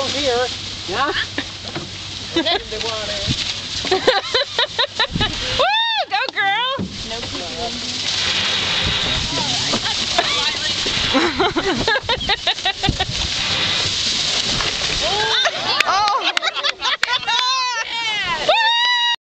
girls here. Yeah? The water. Woo! Go girl! No people.